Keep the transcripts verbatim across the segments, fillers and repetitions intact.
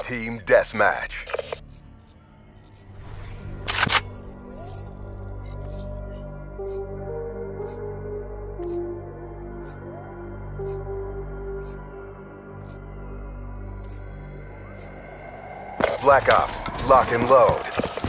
Team Deathmatch. Black Ops, lock and load.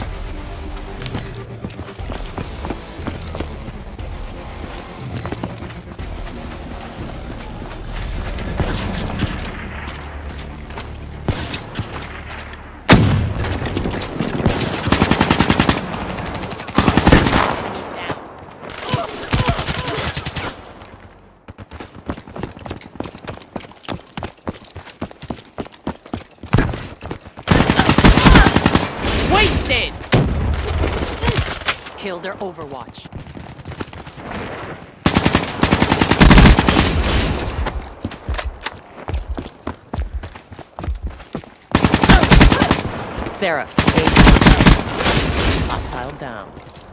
Kill their Overwatch. Sarah, eight. Hostile down.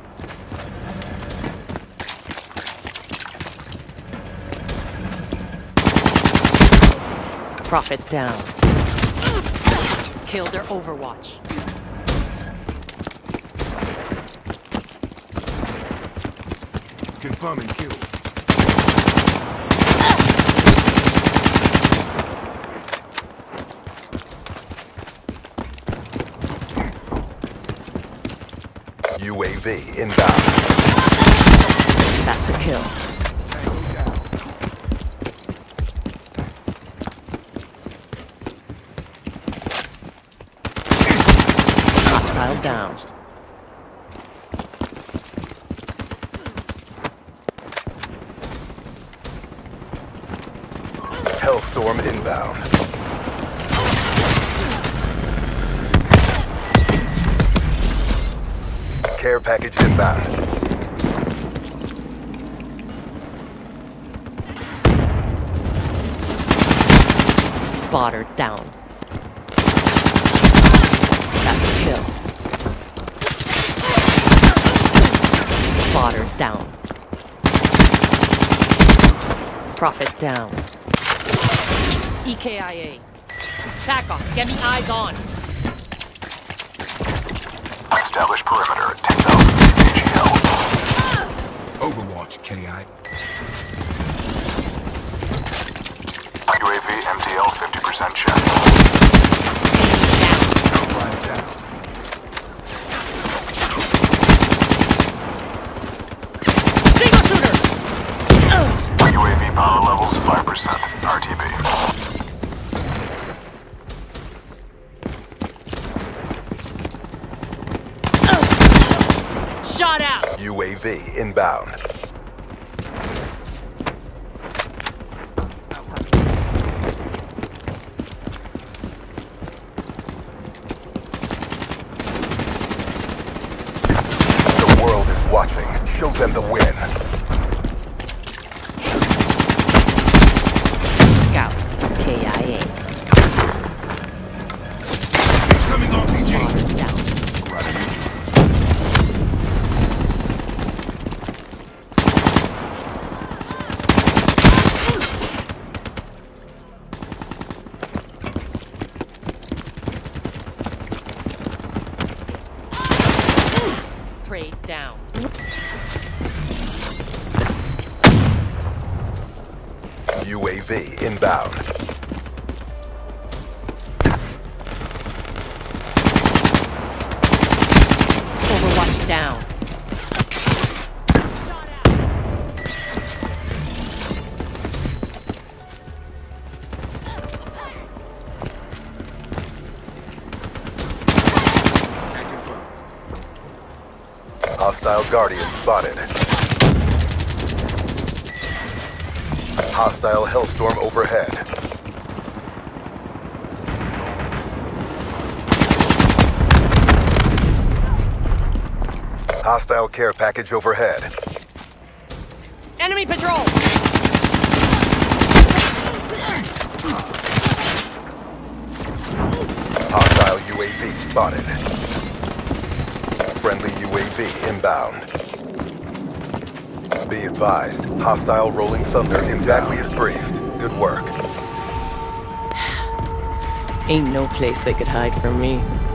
Prophet down. Kill their Overwatch. Confirming kill. U A V inbound. That's a kill. Hostile down. Hellstorm inbound. Care package inbound. Spotter down. That's a kill. Spotter down. Prophet down. E K I A. Back off. Get me eyes on. Establish perimeter at ten thousand A G L. Overwatch, K I. U A V M T L fifty percent check. Right down. Single shooter! U A V power levels five percent. R T B. Shot out! U A V inbound. The world is watching. Show them the win. Scout. K I A. Coming R P G. Down. Prey down. U A V inbound. Overwatch down. Hostile Guardian spotted. Hostile Hellstorm overhead. Hostile care package overhead. Enemy patrol! Hostile U A V spotted. Friendly U A V inbound. Be advised, hostile Rolling Thunder exactly as briefed. Good work. Ain't no place they could hide from me.